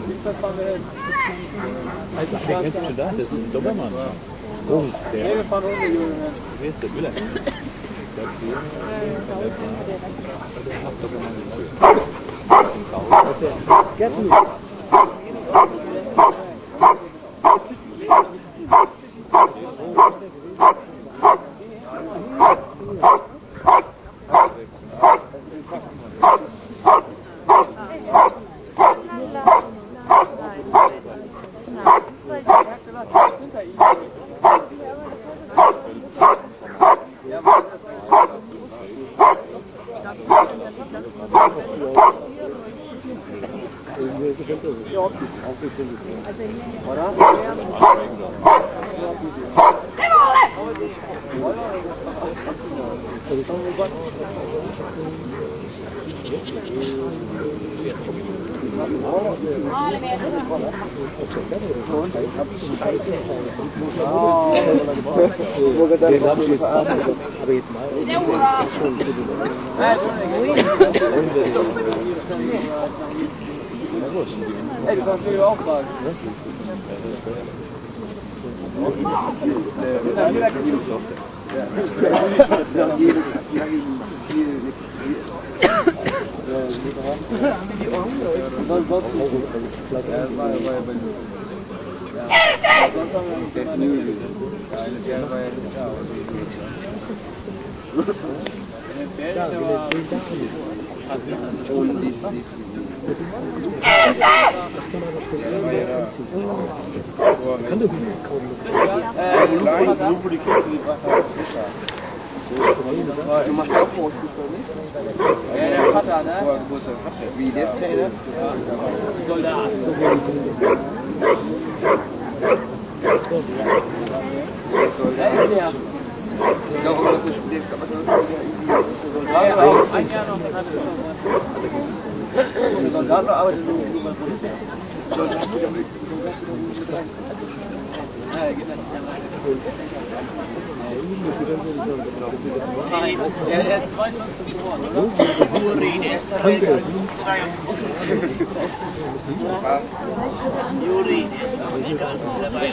Wer kennst du schon da? Das ist ein Dobermann. Und der. Wer ist der Müller? Du machst auch Fußball, nicht? Ja, der Vater, ne? Wie, der ist Trainer? Soldat. Wer ist der? Ich glaube, dass du spielst, aber das ist Soldat. Ja, auch ein Jahr noch. Ist der Soldat noch arbeitet? Soldat. Ja, er geht das nicht rein. Er ist 22 geworden, oder? Juri, dabei.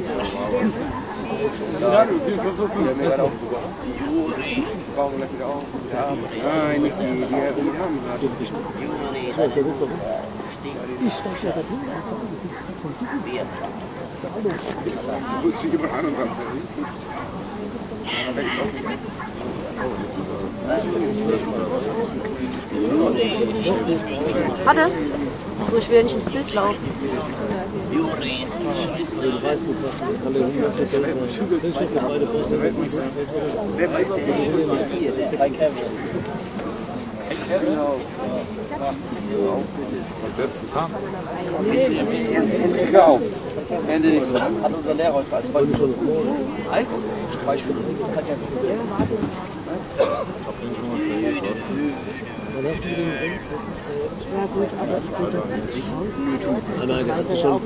Warte. Achso, ich will ja nicht ins Bild laufen. Endlich auf. Endlich. Das hat unser Lehrer heute als Beispiel. Als Beispiel. Ja gut, aber ich könnte nicht. Nein, der hat schon.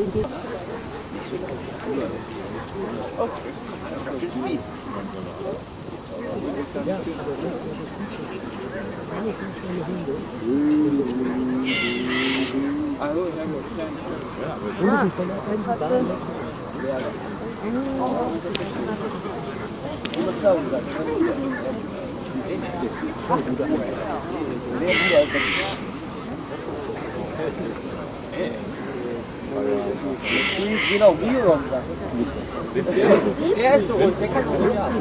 Genau, wie du sagst. Der ist so ruhig, der kann so ja.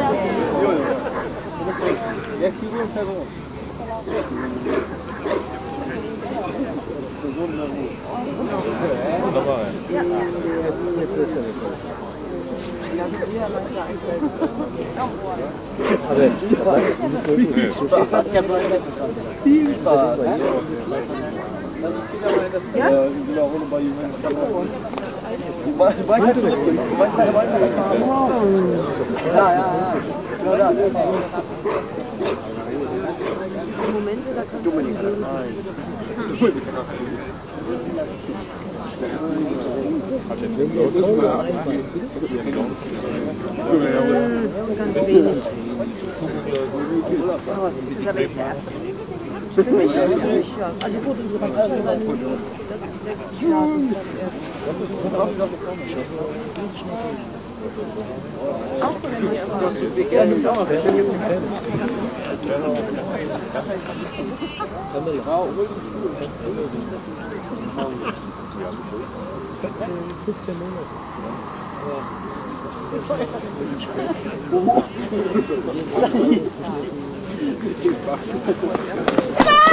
Der ist die Ruhe Person. Wunderbar. Jetzt ist er nicht. Viel Spaß. Ja? Die Momente, da kannst du nicht gehen. Ganz wenig. Das ist aber jetzt der erste. Für mich, ja. Also gut, unsere Partei. Ja.